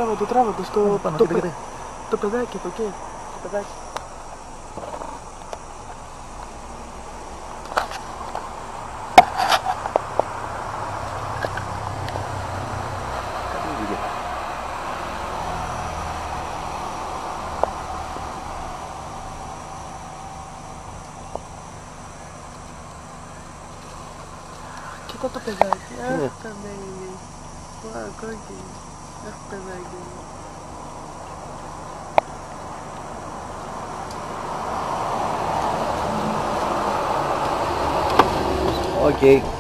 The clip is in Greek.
τράβα το στο... Πάνω, το, κοίτα. το παιδάκι από εκεί. Το παιδάκι. Κοίτα το παιδάκι. Αχ, τα baby. Wow, κόκκινη. Αχ, παιδάκι. Οκ.